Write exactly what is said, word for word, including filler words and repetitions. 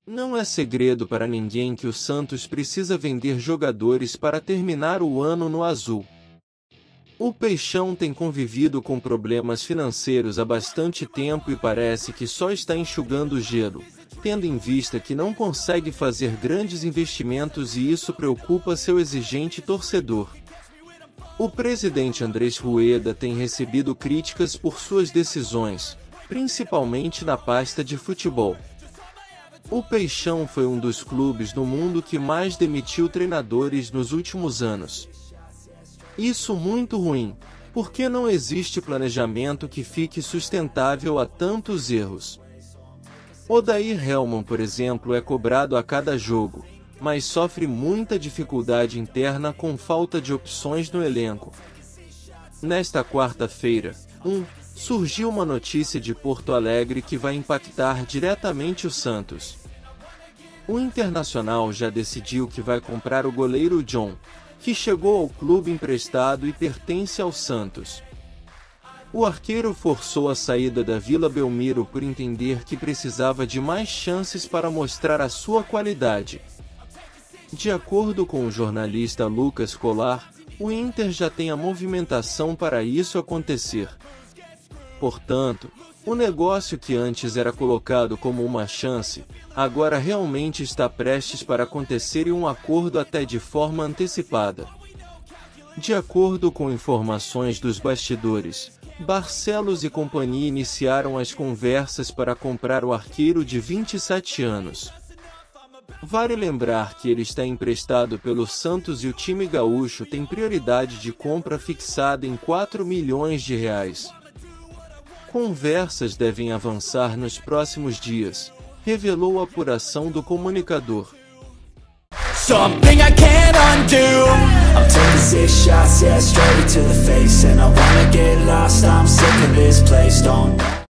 Não é segredo para ninguém que o Santos precisa vender jogadores para terminar o ano no azul. O Peixão tem convivido com problemas financeiros há bastante tempo e parece que só está enxugando o gelo, tendo em vista que não consegue fazer grandes investimentos e isso preocupa seu exigente torcedor. O presidente Andrés Rueda tem recebido críticas por suas decisões, principalmente na pasta de futebol. O Peixão foi um dos clubes no mundo que mais demitiu treinadores nos últimos anos. Isso muito ruim, porque não existe planejamento que fique sustentável a tantos erros. Odair Hellmann, por exemplo, é cobrado a cada jogo, mas sofre muita dificuldade interna com falta de opções no elenco. Nesta quarta-feira, um, surgiu uma notícia de Porto Alegre que vai impactar diretamente o Santos. O Internacional já decidiu que vai comprar o goleiro John, que chegou ao clube emprestado e pertence ao Santos. O arqueiro forçou a saída da Vila Belmiro por entender que precisava de mais chances para mostrar a sua qualidade. De acordo com o jornalista Lucas Colar, o Inter já tem a movimentação para isso acontecer. Portanto, o negócio que antes era colocado como uma chance, agora realmente está prestes para acontecer e um acordo até de forma antecipada. De acordo com informações dos bastidores, Barcelos e companhia iniciaram as conversas para comprar o arqueiro de vinte e sete anos. Vale lembrar que ele está emprestado pelo Santos e o time gaúcho tem prioridade de compra fixada em quatro milhões de reais. Conversas devem avançar nos próximos dias, revelou a apuração do comunicador. Something I can't undo. I'm taking six shots, yeah, straight to the face. And I wanna get lost, I'm sick of this place, don't know.